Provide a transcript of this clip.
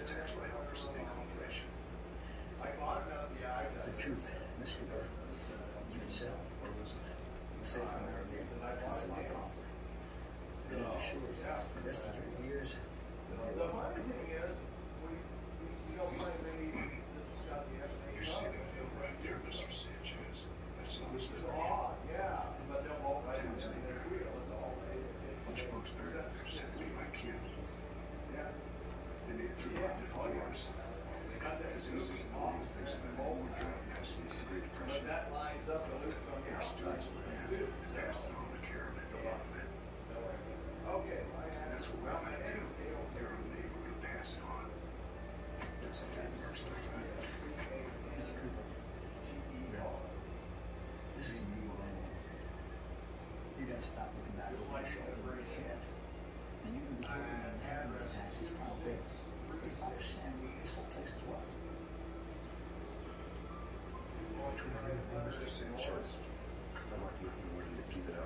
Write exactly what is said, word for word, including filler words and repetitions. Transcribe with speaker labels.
Speaker 1: tax write-off for some big corporation.
Speaker 2: The truth, Mister Burr, you can sell. You save them every day. That's a month offer. And it assures the rest of your years.
Speaker 3: The funny thing is, we, we, we don't find any that's got the F A A.
Speaker 1: You see that hill right there, Mister Sanchez? That's not his liver.
Speaker 3: Oh, yeah. But they'll all right in
Speaker 1: Town's
Speaker 3: their
Speaker 1: named
Speaker 3: wheel. It's all
Speaker 1: bunch of folks buried out there just had to be my kid.
Speaker 3: Yeah.
Speaker 1: They made it through a lot of different wars. Diseases and all the things that all were drug pestilence, the Great
Speaker 3: But
Speaker 1: Depression.
Speaker 3: that lines up the loop from the
Speaker 1: They're
Speaker 3: outside.
Speaker 1: stewards of the land and passed it on to care of it, a lot of it.
Speaker 3: Okay.
Speaker 1: And that's what we're going to do. You're on me, we're going to pass it on. That's the way it works like that.
Speaker 2: Mister Cooper, well, this is a new millennium. You gotta stop looking back over your shoulder and look ahead. And you can be hearing an inheritance tax is probably thirty-five percent of what this whole place is worth.
Speaker 1: Which would I do with Mister Sanchez?
Speaker 4: I'd like to give him more to keep it up.